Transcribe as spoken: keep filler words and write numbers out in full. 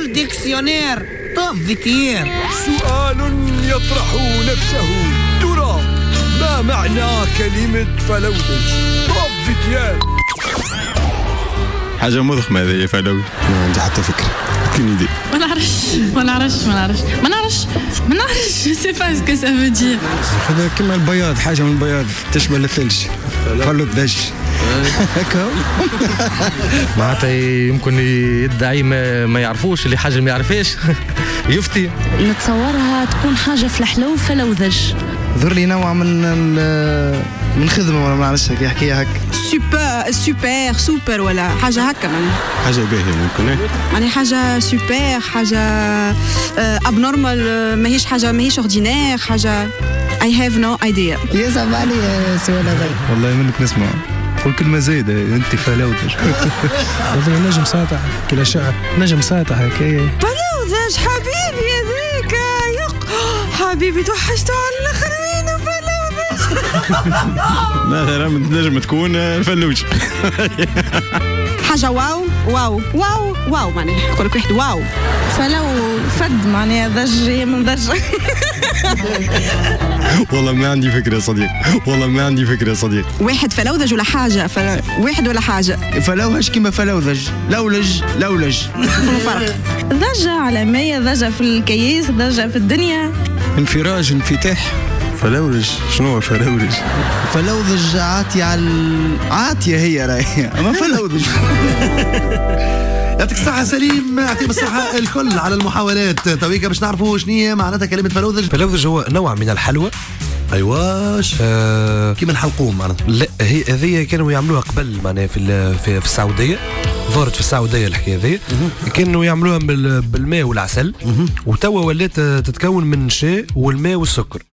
اوفر ديكسيونير توب فيتير. سؤال يطرح نفسه، ترى ما معنى كلمة فلوذج؟ توب فيتير. حاجة مضخمة هذه فلوذج. ما عندي حتى فكرة. كين يدي. ما نعرفش ما نعرفش ما نعرفش ما نعرفش ما نعرفش سي با اسكو سا فو دير. هذا كيما البياض، حاجة من البياض تشبه الثلج. فلوذج. هكا معناتها يمكن يدعي ما, ما يعرفوش اللي حاجة ما يعرفهاش يفتي. نتصورها تكون حاجة في الحلو فلوذج. ظهر لي نوع من من خدمة ولا ما نعرفش كي يحكيها هكا. سوبر سوبر سوبر ولا حاجة هكا معناها. حاجة باهية ممكن. معناها حاجة سوبر، حاجة اب نورمال، ماهيش حاجة ماهيش اوردينير، حاجة I have no idea. يصعب علي السؤال هذا. والله منك نسمع. كل كلمة زايدة أنت فلوذج. والله نجم ساطع كلا شعر، نجم ساطع هكايا. فلوذج حبيبي هذيك يق حبيبي توحشتوا على الآخر وين فلوذج. مثلا نجم تكون الفلوج. حاجة واو واو واو واو معناها يقول لك واحد واو. فلو فد معناها ضج من ضج. والله ما عندي فكرة يا صديق، والله ما عندي فكرة يا صديق. واحد فلوذج ولا حاجة فل... واحد ولا حاجة. فلوهج كيما فلوذج، لولج لولج. فرق. ضجة على مية، ضجة في الكياس، ضجة في الدنيا. انفراج، انفتاح. فلوج شنو هو فلوج؟ فلوذج عاتية على عاتية هي راهي، أما فلوذج. يعطيك الصحة سليم، يعطيك الصحة الكل على المحاولات. تويكا باش نعرفوا شنو هي معناتها كلمة فلوذج. فلوذج هو نوع من الحلوى. ايواش آه كيما الحلقوم معناتها. لا هي هذه كانوا يعملوها قبل معناها في في, في السعودية. ظهرت في السعودية الحكاية هذه. كانوا يعملوها بالماء والعسل، وتوا ولات تتكون من الشاي والماء والسكر.